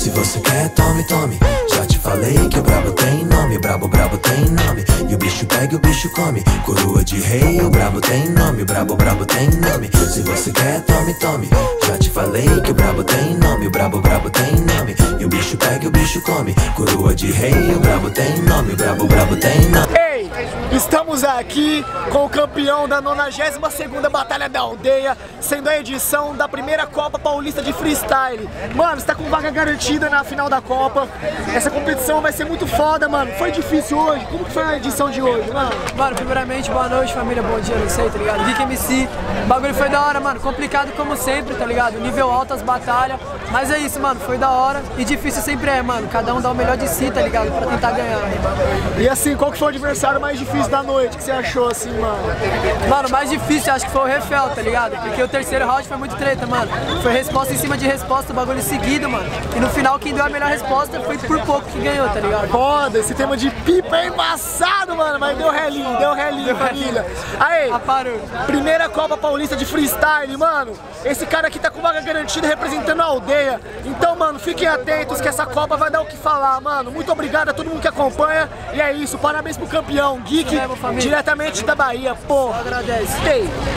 Se você quer, tome, tome. Já te falei que o brabo tem nome, brabo, brabo tem nome. E o bicho pega e o bicho come. Coroa de rei, o brabo tem nome, brabo, brabo tem nome. Se você quer, tome, tome. Já te falei que o brabo tem nome, o brabo, brabo tem nome. E o bicho pega e o bicho come. Coroa de rei, o brabo tem nome, brabo, brabo tem nome. Ei, estamos aqui com o campeão da 92ª Batalha da Aldeia, sendo a edição da primeira Copa Paulista de Freestyle. Mano, você tá com vaga garantida na final da Copa. Essa competição vai ser muito foda, mano. Foi difícil hoje? Como que foi a edição de hoje, mano? Mano, primeiramente, boa noite, família, bom dia, não sei, tá ligado? Vic MC, o bagulho foi da hora, mano. Complicado como sempre, tá ligado? Nível alto as batalhas. Mas é isso, mano, foi da hora. E difícil sempre é, mano. Cada um dá o melhor de si, tá ligado? Pra tentar ganhar. E assim, qual que foi o adversário mais difícil da noite que você achou, assim, mano? Mano, o mais difícil acho que foi o Refel, tá ligado? Porque o terceiro round foi muito treta, mano. Foi resposta em cima de resposta, o bagulho seguido, mano. E no final, quem deu a melhor resposta foi por pouco que ganhou, tá ligado? Foda, esse tema de pipa é embaçado, mano. Mas deu relinho, família. Aí, primeira Copa Paulista de Freestyle, mano. Esse cara aqui tá com vaga garantida representando a aldeia. Então, mano, fiquem atentos que essa Copa vai dar o que falar, mano. Muito obrigado a todo mundo que acompanha. E é isso, parabéns pro campeão, Geek, diretamente da Bahia, porra. Agradece. Ei.